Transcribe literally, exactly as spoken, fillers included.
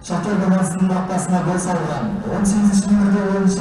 Шакир Бомасынын қақпасына гол салған. он сегизинчи номерде ойыншы